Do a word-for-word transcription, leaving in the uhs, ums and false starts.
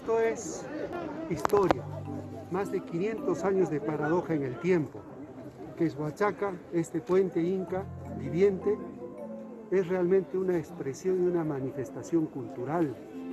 Esto es historia, más de quinientos años de paradoja en el tiempo. Quechua-Chaca, este puente inca viviente, es realmente una expresión y una manifestación cultural